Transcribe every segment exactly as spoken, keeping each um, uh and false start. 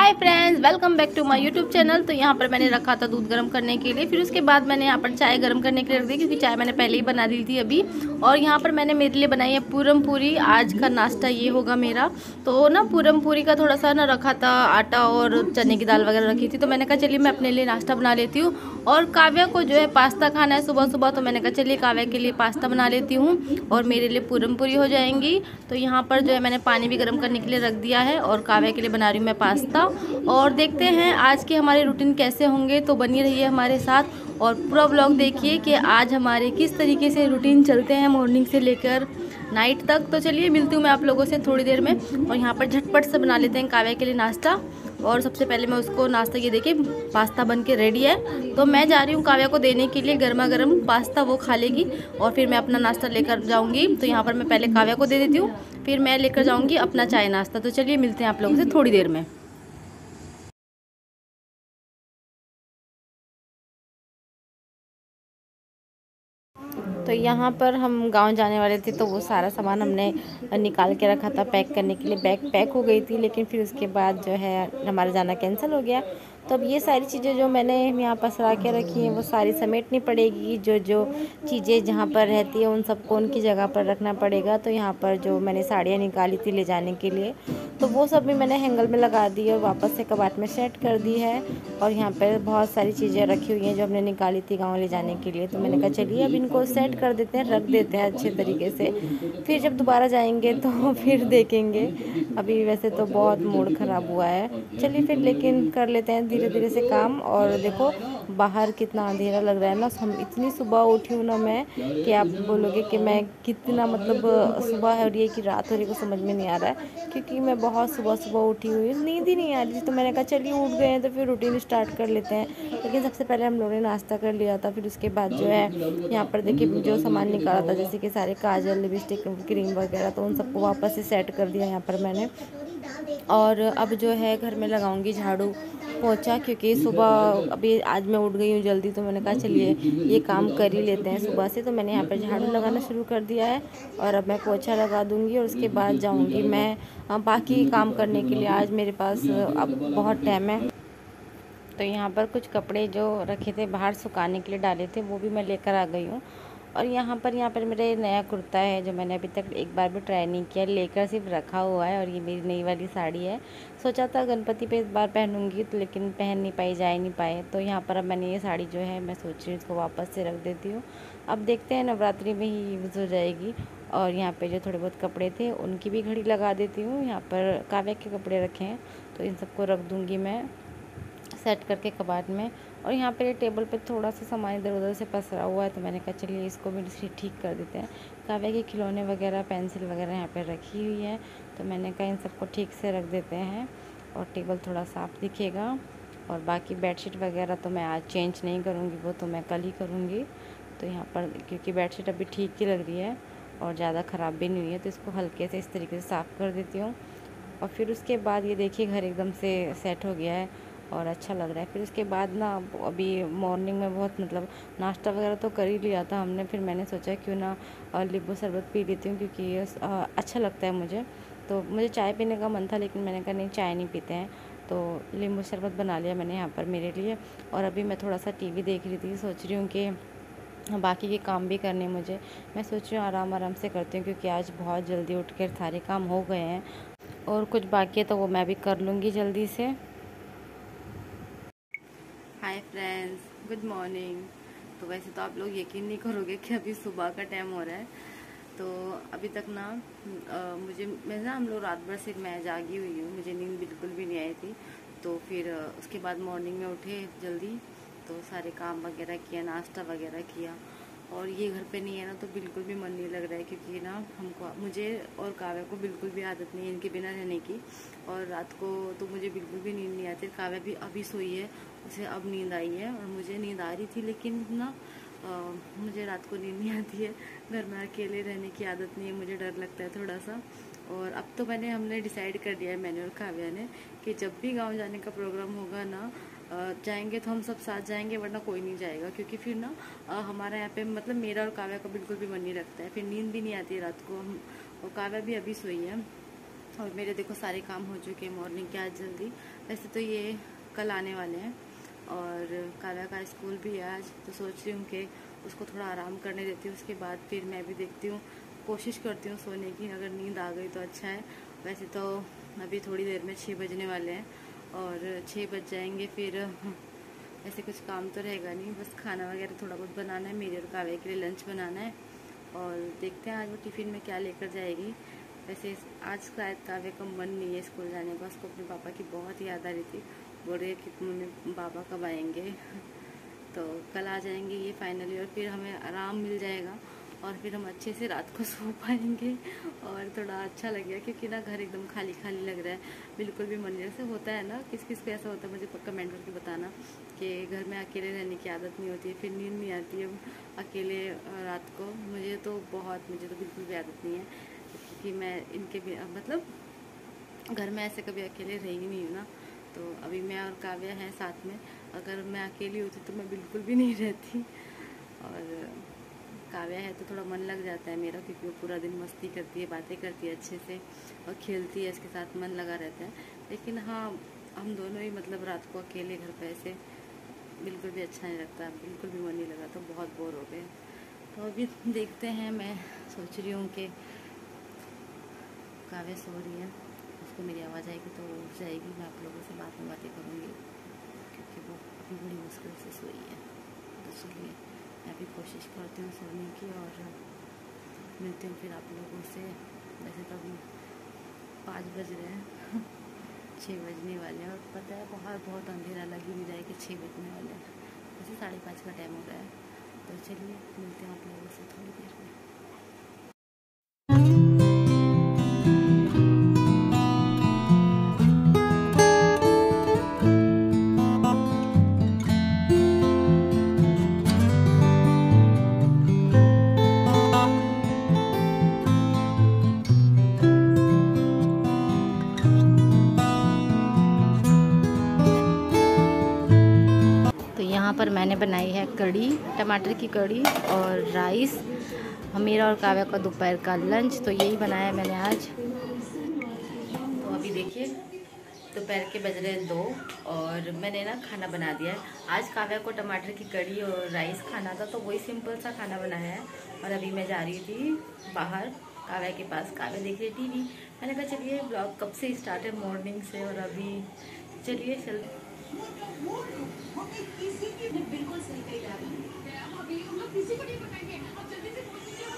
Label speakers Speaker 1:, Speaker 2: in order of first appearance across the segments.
Speaker 1: Hi friends, welcome back to my YouTube channel. तो यहाँ पर मैंने रखा था दूध गर्म करने के लिए, फिर उसके बाद मैंने यहाँ पर चाय गर्म करने के लिए रख दी, क्योंकि चाय मैंने पहले ही बना दी थी अभी। और यहाँ पर मैंने मेरे लिए बनाई है पूरम पूरी। आज का नाश्ता ये होगा मेरा। तो ना पूरम पूरी का थोड़ा सा ना रखा था आटा और चने की दाल वगैरह रखी थी, तो मैंने कहा चलिए मैं अपने लिए नाश्ता बना लेती हूँ। और काव्या को जो है पास्ता खाना है सुबह सुबह, तो मैंने कहा चलिए काव्या के लिए पास्ता बना लेती हूँ और मेरे लिए पूरम पूरी हो जाएंगी। तो यहाँ पर जो है मैंने पानी भी गर्म करने के लिए रख दिया है और काव्या के लिए बना रही हूँ मैं पास्ता। और देखते हैं आज के हमारे रूटीन कैसे होंगे, तो बनी रहिए हमारे साथ और पूरा व्लॉग देखिए कि आज हमारे किस तरीके से रूटीन चलते हैं मॉर्निंग से लेकर नाइट तक। तो चलिए मिलती हूँ मैं आप लोगों से थोड़ी देर में। और यहाँ पर झटपट से बना लेते हैं काव्या के लिए नाश्ता। और सबसे पहले मैं उसको नाश्ता, ये देखिए पास्ता बन के रेडी है, तो मैं जा रही हूँ काव्या को देने के लिए गर्मा गर्म पास्ता, वो खा लेगी और फिर मैं अपना नाश्ता लेकर जाऊँगी। तो यहाँ पर मैं पहले काव्या को दे देती हूँ, फिर मैं लेकर जाऊँगी अपना चाय नाश्ता। तो चलिए मिलते हैं आप लोगों से थोड़ी देर में। तो यहाँ पर हम गांव जाने वाले थे, तो वो सारा सामान हमने निकाल के रखा था पैक करने के लिए। बैग पैक हो गई थी, लेकिन फिर उसके बाद जो है हमारा जाना कैंसिल हो गया। तो अब ये सारी चीज़ें जो मैंने यहाँ पसरा के रखी हैं वो सारी समेटनी पड़ेगी। जो जो चीज़ें जहाँ पर रहती है उन सबको उनकी जगह पर रखना पड़ेगा। तो यहाँ पर जो मैंने साड़ियाँ निकाली थी ले जाने के लिए, तो वो सब भी मैंने हैंगर में लगा दी और वापस से कबाट में सेट कर दी है। और यहाँ पर बहुत सारी चीज़ें रखी हुई हैं जो हमने निकाली थी गाँव ले जाने के लिए। तो मैंने कहा चलिए अब इनको सेट कर देते हैं, रख देते हैं अच्छे तरीके से, फिर जब दोबारा जाएंगे तो फिर देखेंगे। अभी वैसे तो बहुत मूड ख़राब हुआ है, चलिए फिर लेकिन कर लेते हैं धीरे धीरे से काम। और देखो बाहर कितना अंधेरा लग रहा है ना। हम इतनी सुबह उठी हूँ ना मैं कि आप बोलोगे कि मैं कितना मतलब सुबह हो रही है कि रात हो रही है, को समझ में नहीं आ रहा है, क्योंकि मैं बहुत सुबह सुबह उठी हुई, नींद ही नहीं आ रही थी। तो मैंने कहा चलिए उठ गए हैं तो फिर रूटीन स्टार्ट कर लेते हैं। लेकिन सबसे पहले हम लोगों ने नाश्ता कर लिया था, फिर उसके बाद जो है यहाँ पर देखिए जो सामान निकाला था, जैसे कि सारे काजल, लिपस्टिक, क्रीम वगैरह, तो उन सबको वापस से सेट कर दिया यहाँ पर मैंने। और अब जो है घर में लगाऊंगी झाड़ू पोछा, क्योंकि सुबह अभी आज मैं उठ गई हूँ जल्दी, तो मैंने कहा चलिए ये काम कर ही लेते हैं सुबह से। तो मैंने यहाँ पर झाड़ू लगाना शुरू कर दिया है और अब मैं पोछा लगा दूँगी और उसके बाद जाऊँगी मैं बाकी काम करने के लिए। आज मेरे पास अब बहुत टाइम है। तो यहाँ पर कुछ कपड़े जो रखे थे बाहर सुखाने के लिए डाले थे, वो भी मैं लेकर आ गई हूँ। और यहाँ पर यहाँ पर मेरा नया कुर्ता है जो मैंने अभी तक एक बार भी ट्राई नहीं किया, लेकर सिर्फ रखा हुआ है। और ये मेरी नई वाली साड़ी है, सोचा था गणपति पे इस बार पहनूंगी, तो लेकिन पहन नहीं पाई, जा ही नहीं पाए। तो यहाँ पर अब मैंने ये साड़ी जो है मैं सोच रही हूँ इसको वापस से रख देती हूँ। अब देखते हैं नवरात्रि में ही यूज़ हो जाएगी। और यहाँ पर जो थोड़े बहुत कपड़े थे उनकी भी घड़ी लगा देती हूँ। यहाँ पर काव्या के कपड़े रखे हैं तो इन सबको रख दूँगी मैं सेट करके कबाड़ में। और यहाँ पे टेबल पे थोड़ा सा सामान इधर उधर से पसरा हुआ है, तो मैंने कहा चलिए इसको भी ठीक कर देते हैं। काव्या के खिलौने वगैरह, पेंसिल वगैरह यहाँ पे रखी हुई है, तो मैंने कहा इन सबको ठीक से रख देते हैं और टेबल थोड़ा साफ़ दिखेगा। और बाकी बेडशीट वगैरह तो मैं आज चेंज नहीं करूँगी, वो तो मैं कल ही करूँगी। तो यहाँ पर क्योंकि बेडशीट अभी ठीक ही लग रही है और ज़्यादा ख़राब भी नहीं हुई है, तो इसको हल्के से इस तरीके से साफ़ कर देती हूँ। और फिर उसके बाद ये देखिए घर एकदम से सेट हो गया है और अच्छा लग रहा है। फिर उसके बाद ना अभी मॉर्निंग में बहुत मतलब नाश्ता वगैरह तो कर ही लिया था हमने, फिर मैंने सोचा क्यों ना नींबू शरबत पी लेती हूँ, क्योंकि ये अच्छा लगता है मुझे। तो मुझे चाय पीने का मन था, लेकिन मैंने कहा नहीं चाय नहीं पीते हैं, तो नींबू शरबत बना लिया मैंने यहाँ पर मेरे लिए। और अभी मैं थोड़ा सा टीवी देख रही थी, सोच रही हूँ कि बाकी के काम भी करने मुझे, मैं सोच रही हूँ आराम आराम से करती हूँ, क्योंकि आज बहुत जल्दी उठ कर सारे काम हो गए हैं और कुछ बाकी है तो वो मैं भी कर लूँगी जल्दी से। Hi friends, good morning. तो वैसे तो आप लोग यकीन नहीं करोगे कि अभी सुबह का टाइम हो रहा है। तो अभी तक ना आ, मुझे मैं ना हम लोग रात भर से मैं जागी हुई हूँ, मुझे नींद बिल्कुल भी नहीं आई थी। तो फिर उसके बाद मॉर्निंग में उठे जल्दी, तो सारे काम वगैरह किया, नाश्ता वगैरह किया। और ये घर पे नहीं है ना तो बिल्कुल भी मन नहीं लग रहा है, क्योंकि ना हमको, मुझे और काव्या को बिल्कुल भी आदत नहीं है इनके बिना रहने की। और रात को तो मुझे बिल्कुल भी नींद नहीं आती। काव्या भी अभी सोई है, उसे अब नींद आई है और मुझे नींद आ रही थी, लेकिन ना आ, मुझे रात को नींद नहीं आती है। घर में अकेले रहने की आदत नहीं है, मुझे डर लगता है थोड़ा सा। और अब तो मैंने हमने डिसाइड कर दिया है, मैंने और काव्या ने, कि जब भी गाँव जाने का प्रोग्राम होगा ना जाएंगे तो हम सब साथ जाएंगे, वरना कोई नहीं जाएगा। क्योंकि फिर ना हमारा यहाँ पे मतलब मेरा और काव्या का बिल्कुल भी मन नहीं लगता है, फिर नींद भी नहीं आती है रात को। हम और काव्या भी अभी सोई है, और मेरे देखो सारे काम हो चुके हैं मॉर्निंग के आज जल्दी। वैसे तो ये कल आने वाले हैं और काव्या का स्कूल भी है आज, तो सोच रही हूँ कि उसको थोड़ा आराम करने देती हूँ। उसके बाद फिर मैं भी देखती हूँ, कोशिश करती हूँ सोने की। अगर नींद आ गई तो अच्छा है। वैसे तो अभी थोड़ी देर में छः बजने वाले हैं और छः बज जाएंगे, फिर ऐसे कुछ काम तो रहेगा नहीं, बस खाना वगैरह थोड़ा बहुत बनाना है। मेरे और काव्या के लिए लंच बनाना है और देखते हैं आज वो टिफ़िन में क्या लेकर जाएगी। वैसे आज शायद काव्या का मन नहीं है स्कूल जाने का, उसको अपने पापा की बहुत याद आ रही थी। बोल रही है कि मम्मी पापा कब आएंगे। तो कल आ जाएंगे ये फाइनली, और फिर हमें आराम मिल जाएगा और फिर हम अच्छे से रात को सो पाएंगे और थोड़ा अच्छा लगेगा, क्योंकि ना घर एकदम खाली खाली लग रहा है, बिल्कुल भी मन नहीं। ऐसे होता है ना, किस किस को ऐसा होता है मुझे कमेंट करके बताना कि घर में अकेले रहने की आदत नहीं होती है, फिर नींद नहीं आती है अकेले रात को। मुझे तो बहुत मुझे तो बिल्कुल भी आदत नहीं है, क्योंकि मैं इनके भी मतलब घर में ऐसे कभी अकेले रही नहीं हूँ ना। तो अभी मैं और काव्या हैं साथ में, अगर मैं अकेली होती तो मैं बिल्कुल भी नहीं रहती। और काव्या है तो थोड़ा मन लग जाता है मेरा, क्योंकि वो पूरा दिन मस्ती करती है, बातें करती है अच्छे से और खेलती है, इसके साथ मन लगा रहता है। लेकिन हाँ, हम दोनों ही मतलब रात को अकेले घर पे ऐसे बिल्कुल भी अच्छा नहीं लगता, बिल्कुल भी मन नहीं लगा, तो बहुत बोर हो गए। तो अभी देखते हैं, मैं सोच रही हूँ कि काव्या सो रही है, उसको मेरी आवाज़ आएगी तो वो उठ जाएगी, मैं आप लोगों से बात में बातें करूँगी, क्योंकि वो अभी बड़ी मुश्किल से सोई है। तो चलिए मैं भी कोशिश करती हूँ सोने की और मिलती हूँ फिर आप लोगों से। वैसे तो अभी पाँच बज रहे हैं, छः बजने वाले हैं और पता है बाहर बहुत अंधेरा लग ही नहीं रहा है कि छः बजने वाले हैं। वैसे साढ़े पाँच का टाइम हो रहा है। तो चलिए मिलते हैं आप लोगों से थोड़ी देर में। यहाँ पर मैंने बनाई है कढ़ी, टमाटर की कढ़ी और राइस, मेरा और काव्या का दोपहर का लंच। तो यही बनाया है मैंने आज। तो अभी देखिए दोपहर के बज रहे हैं दो और मैंने ना खाना बना दिया है। आज काव्या को टमाटर की कढ़ी और राइस खाना था, तो वही सिंपल सा खाना बनाया है। और अभी मैं जा रही थी बाहर काव्या के पास, काव्या देख रही टीवी। मैंने कहा चलिए ब्लॉग कब से स्टार्ट है, मॉर्निंग से, और अभी चलिए चल बिल्कुल सही कही जा रही है। अभी हम लोग किसी को नहीं बताएंगे, अब जल्दी से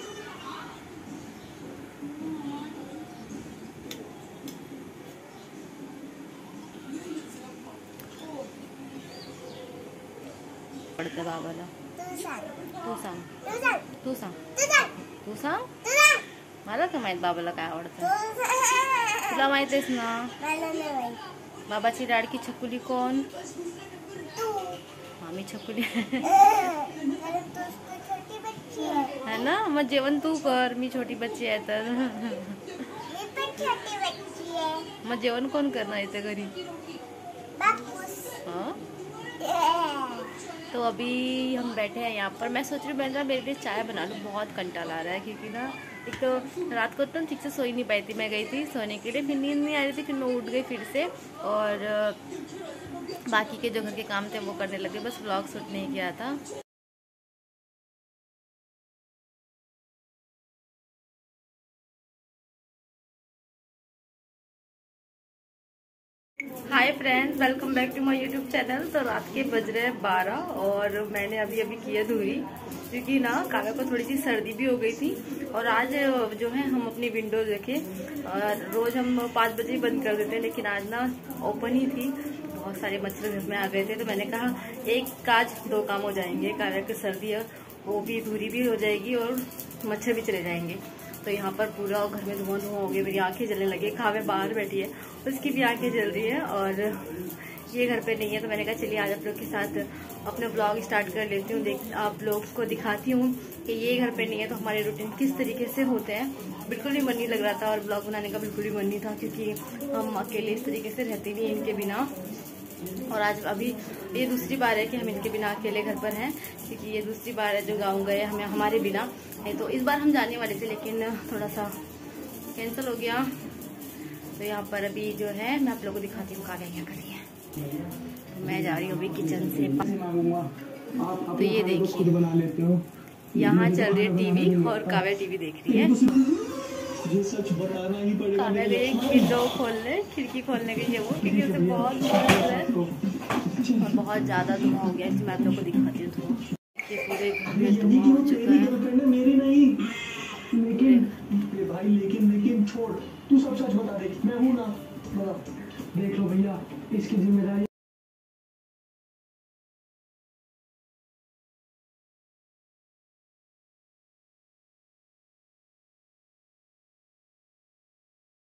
Speaker 1: पड़ता बाबाला तू सांग तू सांग तू सांग मला काय माहित बाबाला काय आवडतं, तुला माहित आहेस ना? बाबाची लाडकी छकुली कोण? मामी छकुली है ना। मग जेवण तू कर, मी छोटी बच्ची आहे तर मग जेवण कोण करणार इथे घरी? हाँ? तो अभी हम बैठे हैं यहाँ पर। मैं सोच रही हूँ मैं ना मेरे लिए चाय बना लूँ, बहुत कंटाला आ रहा है, क्योंकि ना एक तो रात को तो ठीक से सो ही नहीं पाई थी। मैं गई थी सोने के लिए, फिर नींद नहीं आ रही थी, फिर मैं उठ गई फिर से और बाकी के जो घर के काम थे वो करने लगे, बस व्लॉग शूट नहीं किया था। Hi friends, welcome back to my YouTube channel. तो रात के बज रहे हैं बारह और मैंने अभी अभी किया धूरी, क्योंकि ना काव्या को थोड़ी सी सर्दी भी हो गई थी। और आज जो है हम अपनी विंडो देखे, और रोज हम पाँच बजे बंद कर देते हैं, लेकिन आज ना ओपन ही थी, बहुत सारे मच्छर घर में आ गए थे। तो मैंने कहा एक काज दो काम हो जाएंगे, काव्या की सर्दी है वो भी धूरी भी हो जाएगी और मच्छर भी चले जाएंगे। तो यहाँ पर पूरा घर में धुआं धुआं हो गया, मेरी आंखें जलने लगी। काव्या बाहर बैठी है, उसकी भी आंखें जल रही है और ये घर पे नहीं है। तो मैंने कहा चलिए आज आप लोग के साथ अपना ब्लॉग स्टार्ट कर लेती हूँ, देख आप लोग को दिखाती हूँ कि ये घर पे नहीं है तो हमारे रूटीन किस तरीके से होते हैं। बिल्कुल भी मन नहीं लग रहा था और ब्लॉग बनाने का बिल्कुल भी मन नहीं था, क्योंकि हम अकेले इस तरीके से रहते नहीं इनके बिना। और आज अभी ये दूसरी बार है कि हम इनके बिना अकेले घर पर हैं, क्योंकि ये दूसरी बार है जो गाँव गए हमें हमारे बिना। नहीं तो इस बार हम जाने वाले थे, लेकिन थोड़ा सा कैंसिल हो गया। तो यहाँ पर अभी जो है मैं आप लोगों को दिखाती हूँ काव्या क्या कर रही है। तो मैं जा रही हूँ अभी किचन से। तो ये देखिए यहाँ चल रही है टीवी और काव्या टीवी देख रही है। काव्या गई विंडो खोलने, खिड़की खोलने गई है वो, क्योंकि उसे बहुत है और बहुत ज़्यादा धुआं हो गया। मैं आप लोगों को दिखाती हूँ धुआं। ये पूरे घर में धुआं हो चुका है।
Speaker 2: भाई लेकिन लेकिन छोड़, तू सब सच बता दे, मैं हूँ ना। देख लो भैया, इसकी जिम्मेदारी